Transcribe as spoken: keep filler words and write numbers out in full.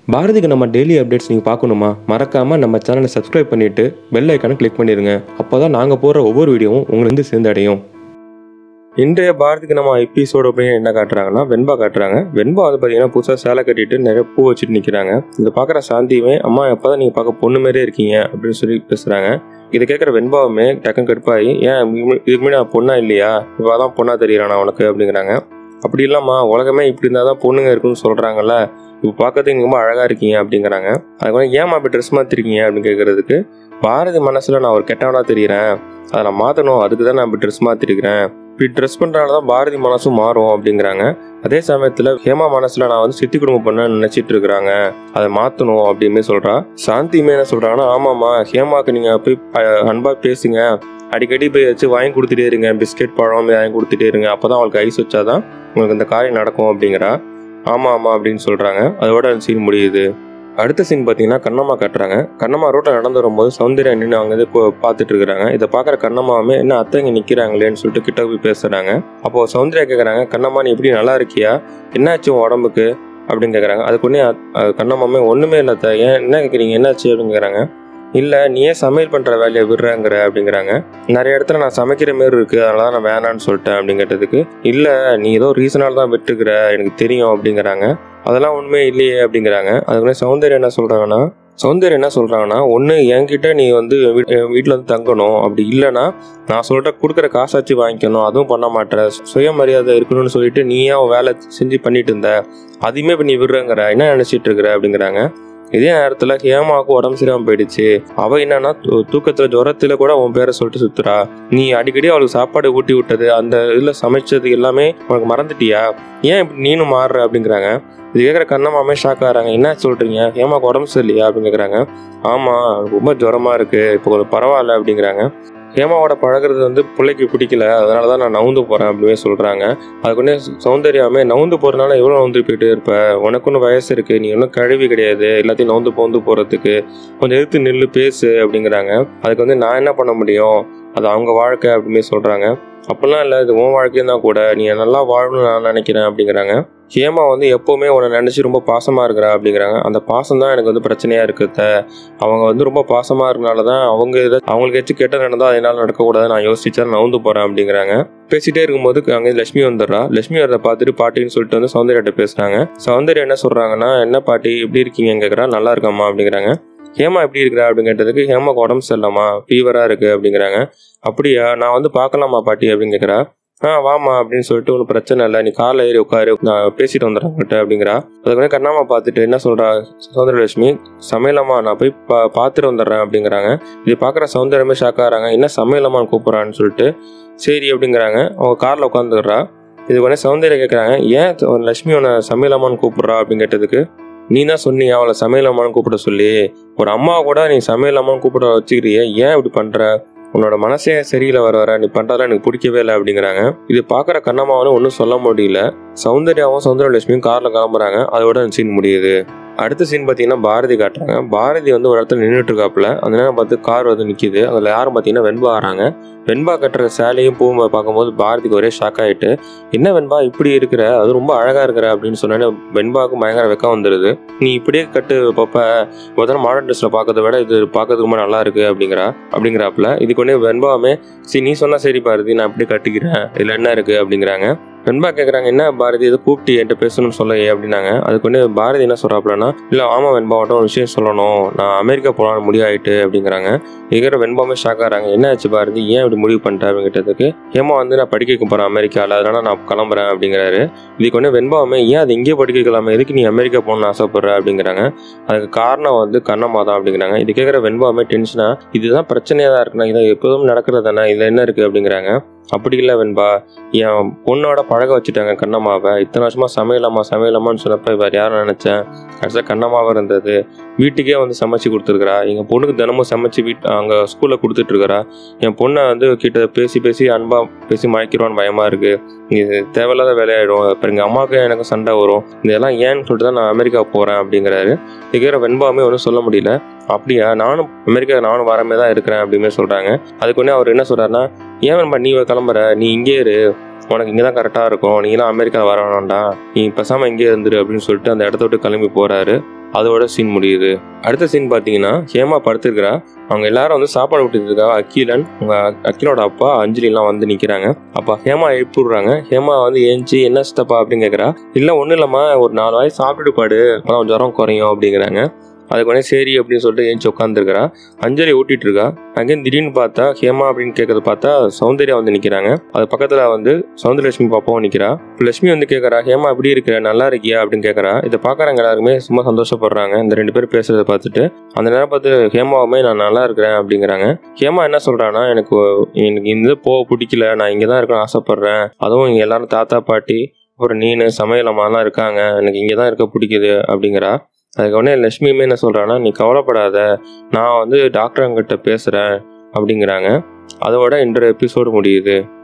பாரதிக்கு நம்ம daily updates நீங்கள் பார்க்கணுமா? மறக்காமல் நம்ம சேனலை சப்ஸ்கிரைப் பண்ணிவிட்டு பெல் ஐக்கானை கிளிக் பண்ணிடுங்க. அப்போ தான் நாங்கள் போடுற ஒவ்வொரு வீடியோவும் உங்களுக்கு சேர்ந்தடையும். இன்றைய பாரதிக்கு நம்ம எபிசோடு அப்படின்னு என்ன காட்டுறாங்கன்னா, வெண்பா காட்டுறாங்க. வெண்பா வந்து பார்த்தீங்கன்னா புதுசாக சேலை கட்டிட்டு நிறைய பூ வச்சுட்டு நிற்கிறாங்க. இதை பார்க்குற சாந்தியுமே, அம்மா எப்போ தான் நீங்கள் பார்க்க பொண்ணு மாரியே இருக்கீங்க அப்படின்னு சொல்லி பேசுகிறாங்க. இதை கேட்குற வெண்பாவுமே டக்குன்னு கடுப்பாகி, ஏன் இதுக்கு முன்னாடி நான் பொண்ணா இல்லையா, இப்போ தான் பொண்ணா தெரியறானா உனக்கு அப்படிங்கிறாங்க. அப்படி இல்லாமா, உலகமே இப்படி இருந்தால் தான் பொண்ணுங்க இருக்குன்னு சொல்கிறாங்கல்ல, இப்போ பார்க்கறதுக்கு ரொம்ப அழகாக இருக்கீங்க அப்படிங்கிறாங்க. அதுக்கு ஏமா அப்படி ட்ரெஸ் மாற்றிருக்கீங்க அப்படின்னு கேட்குறதுக்கு, பாரதி மனசில் நான் ஒரு கெட்டவனாக தெரிகிறேன், அதை நான் மாற்றணும், அதுக்கு தான் நான் இப்படி ட்ரெஸ் மாற்றிருக்கிறேன், இப்படி ட்ரெஸ் பண்ணுறனால தான் பாரதி மனசும் மாறும் அப்படிங்கிறாங்க. அதே சமயத்தில் ஹேமா மனசில் நான் வந்து சித்தி குடும்பம் பண்ண நினச்சிட்டு இருக்கிறாங்க, அதை மாற்றணும் அப்படின்னு சொல்கிறா. சாந்தியுமே என்ன சொல்கிறாங்கன்னா, ஆமாம்மா ஹேமாவுக்கு நீங்கள் போய் அன்பாக பேசுங்க, அடிக்கடி போய் வச்சு வாங்கி கொடுத்துட்டே இருங்க, பிஸ்கெட் பழம் வாங்கி கொடுத்துட்டே இருங்க, அப்போ தான் அவளுக்கு ஐஸ் வச்சாதான் உங்களுக்கு இந்த காரியம் நடக்கும் அப்படிங்கிறா. ஆமாம் ஆமாம் அப்படின்னு சொல்கிறாங்க. அதோட அந்த சீன் முடியுது. அடுத்த சீன் பார்த்தீங்கன்னா கண்ணம்மா காட்டுறாங்க. கண்ணம்மா ரோட்டில் நடந்து வரும்போது சௌந்தர்யா நின்று அவங்க வந்து பார்த்துட்டு இருக்கிறாங்க. இதை பார்க்குற கண்ணம்மாவுமே என்ன அத்தை இங்கே நிற்கிறாங்களேன்னு சொல்லிட்டு கிட்ட போய் பேசுகிறாங்க. அப்போது சௌந்தர்யா கேட்குறாங்க, கண்ணம்மா நீ எப்படி நல்லா இருக்கியா, என்னாச்சு உன் உடம்புக்கு அப்படின்னு கேட்குறாங்க. அதுக்கு ஒன்றே கண்ணம்மாமே ஒன்றுமே இல்லை அத்தை, ஏன் என்ன கேட்குறீங்க, என்னாச்சு அப்படின்னு கேட்குறாங்க. இல்லை நீ ஏன் சமையல் பண்ணுற வேலையை விடுறேங்கிற அப்படிங்கிறாங்க. நிறைய இடத்துல நான் சமைக்கிற மாரி இருக்குது, அதனால தான் நான் வேணான்னு சொல்லிட்டேன் அப்படின்னு கேட்டதுக்கு, இல்லை நீ ஏதோ ரீசனால் தான் விட்டுக்கிற எனக்கு தெரியும் அப்படிங்கிறாங்க. அதெல்லாம் உண்மையே இல்லையே அப்படிங்கிறாங்க. அதுக்குள்ளே சௌந்தர்யா என்ன சொல்கிறாங்கன்னா சௌந்தர்யா என்ன சொல்கிறாங்கன்னா ஒன்று என்கிட்ட நீ வந்து வீட்டில் வந்து தங்கணும், அப்படி இல்லைன்னா நான் சொல்கிற கொடுக்குற காசாச்சு வாங்கிக்கணும், அதுவும் பண்ண மாட்டேன், சுயமரியாதை இருக்கணும்னு சொல்லிட்டு நீயே வேலை செஞ்சு பண்ணிட்டு இருந்த, அதையுமே இப்போ நீ விடுறேங்கிற, என்ன நினச்சிட்டு இருக்கிற அப்படிங்கிறாங்க. இதே நேரத்தில் ஹேமாவுக்கு உடம்பு சரியாமல் போயிடுச்சு. அவள் என்னன்னா தூக்கத்தில் ஜுரத்தில் கூட உன் பேரை சொல்லிட்டு சுத்துறா, நீ அடிக்கடி அவளுக்கு சாப்பாடு ஊட்டி விட்டது, அந்த இதில் சமைச்சது எல்லாமே உனக்கு மறந்துட்டியா, ஏன் இப்படி நீனும் மாறுற அப்படிங்கிறாங்க. இது கேட்குற கண்ணம்மாமே ஷாக் ஆகிறாங்க. என்ன சொல்கிறீங்க, ஹேமாவுக்கு உடம்பு சரியில்லையா அப்படின்னு கேட்குறாங்க. ஆமாம் ரொம்ப ஜுரமாக இருக்குது, இப்போ கொஞ்சம் பரவாயில்ல அப்படிங்கிறாங்க. ஹேமாவோட பழகிறது வந்து பிள்ளைக்கு பிடிக்கல, அதனால தான் நான் நவுந்து போகிறேன் அப்படின்னு சொல்கிறாங்க. அதுக்கு ஒன்றே சௌந்தர்யாமே, நவுந்து போகிறதுனால எவ்வளோ நவுந்து போயிட்டே இருப்ப, உனக்கு ஒன்றும் வயசு இருக்குது, நீ ஒன்றும் கழுவி கிடையாது, எல்லாத்தையும் நவுந்து போந்து போகிறதுக்கு, கொஞ்சம் எடுத்து நில்லு பேசு அப்படிங்கிறாங்க. அதுக்கு வந்து நான் என்ன பண்ண முடியும், அது அவங்க வாழ்க்கை அப்படின்னு சொல்கிறாங்க. அப்படிலாம் இல்லை, இது உன் வாழ்க்கையும் தான் கூட, நீ நல்லா வாழணும்னு நான் நினைக்கிறேன் அப்படிங்கிறாங்க. ஹேமா வந்து எப்போவுமே உன்னை நினச்சி ரொம்ப பாசமாக இருக்கிறா அப்படிங்கிறாங்க. அந்த பாசம் தான் எனக்கு வந்து பிரச்சனையாக இருக்குத, அவங்க வந்து ரொம்ப பாசமாக இருக்கனால தான் அவங்க இதை அவங்களுக்கு ஏதாச்சும் கெட்ட நடந்தால் அதனால நடக்கக்கூடாது நான் யோசிச்சா நான் நவுந்து போகிறேன் அப்படிங்கிறாங்க. பேசிகிட்டே இருக்கும்போது அங்கே லட்சுமி வந்துடுறா. லட்சுமி வரதை பார்த்துட்டு பாட்டின்னு சொல்லிட்டு வந்து சௌந்தர்யாட்ட பேசுகிறாங்க. சௌந்தர்யா என்ன சொல்கிறாங்கன்னா, என்ன பாட்டி எப்படி இருக்கீங்கன்னு கேட்குறா. நல்லா இருக்காம்மா அப்படிங்கிறாங்க. ஹேமா எப்படி இருக்கிறா அப்படின்னு கேட்டதுக்கு, ஹேமாக்கு உடம்பு சரியில்லாமா, ஃபீவராக இருக்குது அப்படிங்கிறாங்க. அப்படியா, நான் வந்து பார்க்கலாமா பாட்டி அப்படின்னு கேட்குறா. ஆ வாமா அப்படின்னு சொல்லிட்டு, ஒன்றும் பிரச்சனை இல்லை, நீ காரில் ஏறி உட்காரு, நான் பேசிட்டு வந்துடுறேன் உங்கள்கிட்ட அப்படிங்கிறா. அதுக்கு கண்ணாமா பார்த்துட்டு என்ன சொல்கிறா சௌந்தரலட்சுமி, சமையலம்மா நான் போய் பா பார்த்துட்டு வந்துடுறேன் அப்படிங்கிறாங்க. இது பார்க்குற சௌந்தர்யமே ஷாக் ஆகிறாங்க. என்ன சமையலம்மான்னு கூப்பிட்றான்னு சொல்லிட்டு, சரி அப்படிங்கிறாங்க. அவங்க காரில் உட்காந்துடுறா. இது உடனே சௌந்தர்யா கேட்குறாங்க, ஏன் லட்சுமி உன்னை சமையலம்மான்னு கூப்பிட்றா அப்படின்னு கேட்டதுக்கு, நீ தான் சொன்னியா அவளை சமையலம்மான்னு கூப்பிட சொல்லி, ஒரு அம்மா கூட நீ சமையலம்மான்னு கூப்பிட வச்சுக்கிறிய, ஏன் இப்படி பண்ணுற, உன்னோட மனசே சரியில்லை, வர வர நீ பண்ணுறதெல்லாம் எனக்கு பிடிக்கவே இல்லை அப்படிங்கிறாங்க. இது பார்க்குற கண்ணம்மாவும் ஒன்றும் சொல்ல முடியல. சௌந்தர்யாவும் சௌந்தரலட்சுமியும் காரில் கிளம்புறாங்க. அதோட சீன் முடியுது. அடுத்த சீன் பார்த்தீங்கன்னா பாரதி காட்டுறாங்க. பாரதி வந்து ஒரு இடத்துல நின்றுட்டு இருக்காப்புல. அந்த நேரம் பார்த்து கார் வந்து நிற்கிது. அதில் யாரும் பார்த்தீங்கன்னா வெண்பா வராங்க. வெண்பா கட்டுற சேலையும் பூவும் பார்க்கும்போது பாரதிக்கு ஒரே ஷாக் ஆகிட்டு, என்ன வெண்பா இப்படி இருக்கிற, அது ரொம்ப அழகாக இருக்கிற அப்படின்னு சொன்னோன்னே வெண்பாவுக்கு பயங்கர வெக்கம் வந்துடுது. நீ இப்படியே கட்டு பாப்ப, முதல்ல மாடர்ன் ட்ரெஸ்ஸில் பார்க்கறத விட இது பார்க்கறதுக்கு ரொம்ப நல்லா இருக்குது அப்படிங்கிறா அப்படிங்கிறாப்புல. இதுக்கு ஒன்றே வெண்பாவுமே, சரி நீ சொன்னால் சரி பாரதி, நான் அப்படியே கட்டிக்கிறேன், இதில் என்ன இருக்குது அப்படிங்கிறாங்க. வெண்பா கேட்குறாங்க, என்ன பாரதி எதை கூப்பிட்டு என்கிட்ட பேசணும்னு சொல்லையே அப்படின்னாங்க. அதுக்கு வந்து பாரதி என்ன சொல்கிறாப்புலன்னா, இல்லை ஆமாம் வெண்பா மட்டும் ஒரு விஷயம் சொல்லணும், நான் அமெரிக்கா போகலான்னு முடிவாயிட்டு அப்படிங்கிறாங்க. இருக்கிற வெண்பாமே ஷாக் ஆகிறாங்க. என்ன ஆச்சு பாரதி, ஏன் இப்படி முடிவு பண்ணிட்டேன் அப்படின்னு கேட்டதுக்கு, ஏமா வந்து நான் படிக்க வைக்க போகிறேன் அமெரிக்காவில், அதனால நான் கிளம்புறேன் அப்படிங்கிறாரு. இதுக்கு வந்து வெண்பாவுமே, ஏன் அது இங்கேயே படிக்க வைக்கலாமா, எதுக்கு நீ அமெரிக்கா போகணும்னு ஆசைப்படுற அப்படிங்கிறாங்க. அதுக்கு காரணம் வந்து கண்ணம்மா தான் அப்படிங்கிறாங்க. இது கேட்குற வெண்பாவுமே டென்ஷனாக, இதுதான் பிரச்சனையாக தான் இருக்குண்ணா, இதை எப்போதும் நடக்கிறது தானே, இதில் என்ன இருக்குது அப்படிங்கிறாங்க. அப்படி இல்லை வெண்பா, என் பொண்ணோட பழக வச்சுட்டாங்க கண்ணம்மாவை, இத்தனை வருஷமா சமையலாமா சமையலாமான்னு சொன்னப்ப வேறு யாரும் நினச்சேன், கடைசியாக கண்ணம்மாவை இருந்தது, வீட்டுக்கே வந்து சமைச்சு கொடுத்துருக்குறா, எங்கள் பொண்ணுக்கு தினமும் சமைச்சு வீட் அங்கே ஸ்கூலில் கொடுத்துட்ருக்குறா, என் பொண்ணை வந்து கிட்ட பேசி பேசி அன்பாக பேசி மயக்கிடுவான்னு பயமாக இருக்குது, இது தேவையில்லாத வேலையாயிடும், அப்புறம் எங்கள் அம்மாவுக்கு எனக்கு சண்டை வரும், இதெல்லாம் ஏன்னு சொல்லிட்டு தான் நான் அமெரிக்கா போகிறேன் அப்படிங்கிறாரு. இதுக்கிற வெண்பாவுமே ஒன்றும் சொல்ல முடியல. அப்படியா, நானும் அமெரிக்கா நானும் வரமே தான் இருக்கிறேன் அப்படின்னு சொல்கிறாங்க. அதுக்கு ஒன்றே அவர் என்ன சொல்கிறாருன்னா, ஏன் வெண்பா நீ கிளம்புற, நீ இங்கே இரு, உனக்கு இங்கே தான் கரெக்டாக இருக்கும், நீங்களாம் அமெரிக்காவில் வர வேணாம்டா, நீ பேசாமல் இங்கே இருந்துரு அப்படின்னு சொல்லிட்டு அந்த இடத்த விட்டு கிளம்பி போகிறாரு. அதோட சீன் முடியுது. அடுத்த சீன் பார்த்தீங்கன்னா ஹேமா படுத்துருக்கிறா. அவங்க எல்லாரும் வந்து சாப்பாடு விட்டுட்டு இருக்கா. அகிலன், உங்க அகிலோட அப்பா அஞ்சலிலாம் வந்து நிற்கிறாங்க. அப்பா ஹேமா எழுப்பிடுறாங்க. ஹேமா வந்து ஏஞ்சி என்ன சித்தப்பா அப்படின்னு கேட்குறா. இல்லை ஒன்றும் இல்லைம்மா, ஒரு நாலு வாய் சாப்பிட்டுட்டு பாடு, அதான் ஜுரம் குறையும் அப்படிங்கிறாங்க. அதுக்கு உடனே சரி அப்படின்னு சொல்லிட்டு ஏஞ்சி உட்காந்துருக்கிறா. அஞ்சலி ஊட்டிட்டு இருக்கா. அங்கேயும் திடீர்னு பார்த்தா ஹேமா அப்படின்னு கேட்கறத பார்த்தா சௌந்தர்யா வந்து நிற்கிறாங்க. அது பக்கத்தில் வந்து சௌந்தரலட்சுமி பாப்பாவும் நிற்கிறா. லட்சுமி வந்து கேட்குறா, ஹேமா எப்படி இருக்கிற, நல்லா இருக்கியா அப்படின்னு கேட்குறா. இதை பார்க்குறாங்க எல்லாருமே சும்மா சந்தோஷப்படுறாங்க இந்த ரெண்டு பேரும் பேசுறதை பார்த்துட்டு. அந்த நேரம் பார்த்து ஹேமாவுமே நான் நல்லா இருக்கிறேன் அப்படிங்கிறாங்க. ஹேமா என்ன சொல்கிறான்னா, எனக்கு எனக்கு இந்த போக பிடிக்கல, நான் இங்கே தான் இருக்கணும்னு ஆசைப்பட்றேன், அதுவும் இங்கே எல்லாரும் தாத்தா பாட்டி அப்புறம் நீனு சமையல் அம்மாலாம் இருக்காங்க, எனக்கு இங்கே தான் இருக்க பிடிக்குது அப்படிங்கிறா. அதுக்கு உடனே லட்சுமியுமே என்ன சொல்கிறான்னா, நீ கவலைப்படாத, நான் வந்து டாக்டர் அங்கிட்ட பேசுகிறேன் அப்படிங்கிறாங்க. அதோட இன்றைய எபிசோடு முடியுது.